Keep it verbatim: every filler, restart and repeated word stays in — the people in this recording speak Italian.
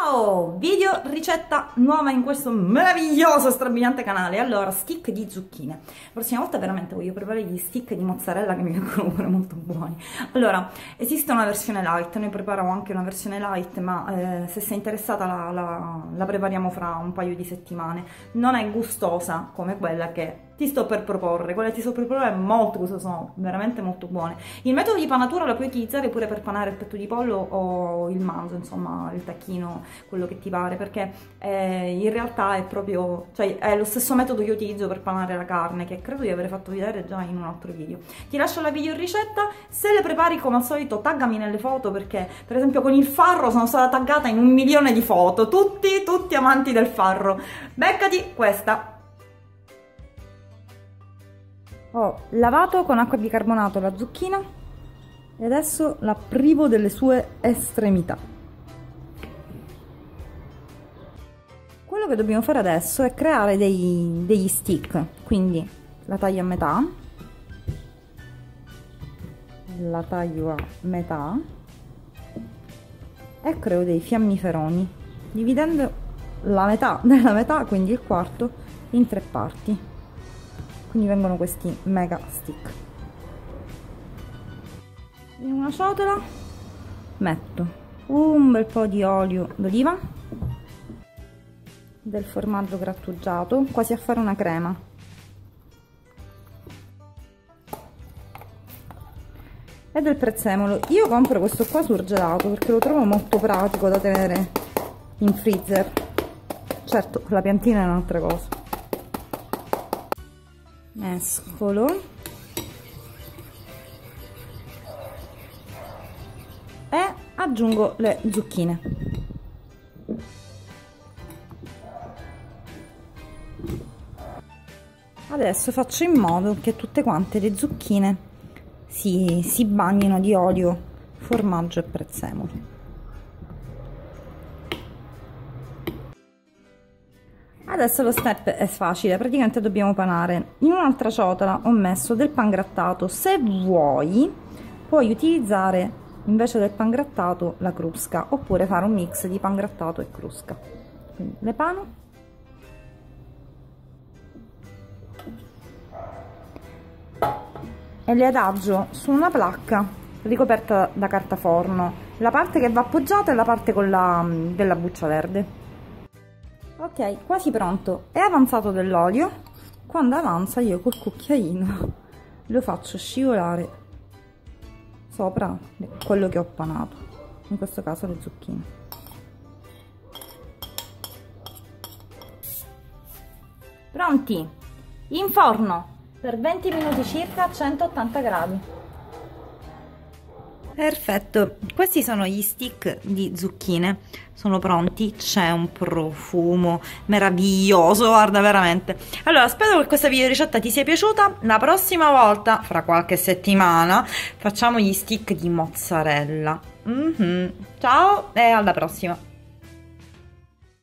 Ciao! Video ricetta nuova in questo meraviglioso, strabiliante canale. Allora, stick di zucchine. La prossima volta veramente voglio preparare gli stick di mozzarella che mi vengono pure molto buoni. Allora, esiste una versione light, noi prepariamo anche una versione light, ma eh, se sei interessata la, la, la prepariamo fra un paio di settimane. Non è gustosa come quella che ti sto per proporre. Quella che ti sto per proporre è molto gustosa, sono veramente molto buone. Il metodo di panatura lo puoi utilizzare pure per panare il petto di pollo o il manzo, insomma il tacchino, quello che ti pare, perché eh, in realtà è proprio, cioè è lo stesso metodo che utilizzo per panare la carne, che credo di aver fatto vedere già in un altro video. Ti lascio la video ricetta. Se le prepari come al solito taggami nelle foto, perché per esempio con il farro sono stata taggata in un milione di foto, tutti tutti amanti del farro. Beccati questa. Ho lavato con acqua e bicarbonato la zucchina e adesso la privo delle sue estremità. Quello che dobbiamo fare adesso è creare dei, degli stick, quindi la taglio a metà, la taglio a metà e creo dei fiammiferoni, dividendo la metà della metà, quindi il quarto, in tre parti. Quindi vengono questi mega stick. In una ciotola metto un bel po' di olio d'oliva, del formaggio grattugiato, quasi a fare una crema, e del prezzemolo. Io compro questo qua surgelato perché lo trovo molto pratico da tenere in freezer. Certo, la piantina è un'altra cosa. Mescolo e aggiungo le zucchine. Adesso faccio in modo che tutte quante le zucchine si, si bagnino di olio, formaggio e prezzemolo. Adesso lo step è facile, praticamente dobbiamo panare. In un'altra ciotola ho messo del pangrattato. Se vuoi puoi utilizzare invece del pangrattato la crusca, oppure fare un mix di pangrattato e crusca. Quindi le pano e le adagio su una placca ricoperta da carta forno. La parte che va appoggiata è la parte con la, della buccia verde. Ok, quasi pronto. È avanzato dell'olio. Quando avanza io col cucchiaino lo faccio scivolare sopra quello che ho panato, in questo caso le zucchine. Pronti? In forno per venti minuti circa a centottanta gradi. Perfetto, questi sono gli stick di zucchine, sono pronti, c'è un profumo meraviglioso, guarda, veramente. Allora, spero che questa video ricetta ti sia piaciuta. La prossima volta, fra qualche settimana, facciamo gli stick di mozzarella. Mm-hmm. Ciao e alla prossima!